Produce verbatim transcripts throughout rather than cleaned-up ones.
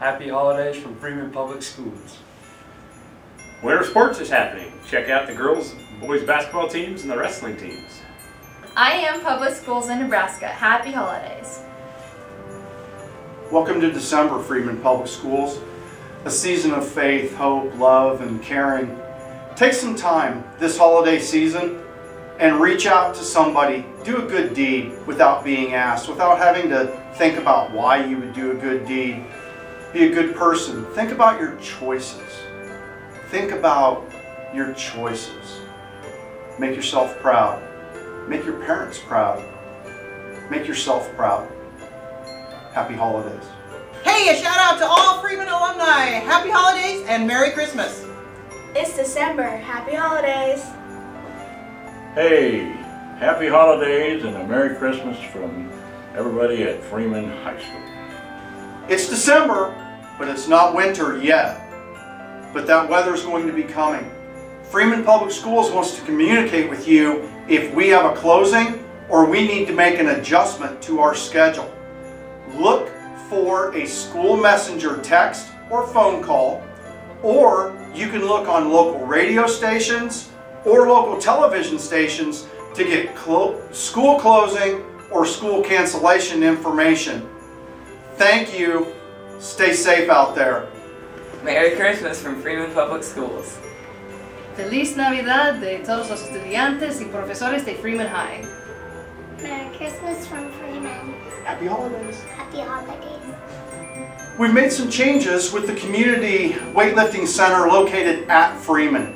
Happy holidays from Freeman Public Schools. Winter sports is happening. Check out the girls and boys basketball teams and the wrestling teams. I am Public Schools in Nebraska. Happy holidays. Welcome to December, Freeman Public Schools. A season of faith, hope, love, and caring. Take some time this holiday season and reach out to somebody. Do a good deed without being asked, without having to think about why you would do a good deed. Be a good person. Think about your choices. Think about your choices. Make yourself proud. Make your parents proud. Make yourself proud. Happy holidays. Hey, a shout out to all Freeman alumni. Happy holidays and Merry Christmas. It's December. Happy holidays. Hey, happy holidays and a Merry Christmas from everybody at Freeman High School. It's December, but it's not winter yet. But that weather's going to be coming. Freeman Public Schools wants to communicate with you if we have a closing or we need to make an adjustment to our schedule. Look for a school messenger text or phone call, or you can look on local radio stations or local television stations to get clo- school closing or school cancellation information. Thank you. Stay safe out there. Merry Christmas from Freeman Public Schools. Feliz Navidad de todos los estudiantes y profesores de Freeman High. Merry Christmas from Freeman. Happy holidays. Happy holidays. We've made some changes with the community weightlifting center located at Freeman.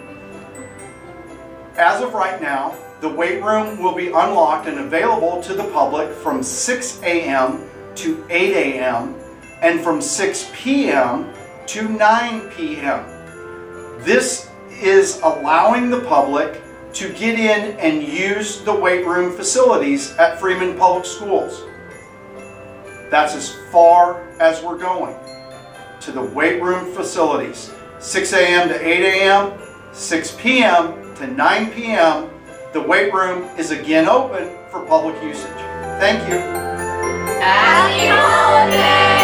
As of right now, the weight room will be unlocked and available to the public from six A M to eight A M and from six P M to nine P M This is allowing the public to get in and use the weight room facilities at Freeman Public Schools. That's as far as we're going, to the weight room facilities. six A M to eight A M, six P M to nine P M The weight room is again open for public usage. Thank you. Happy holidays!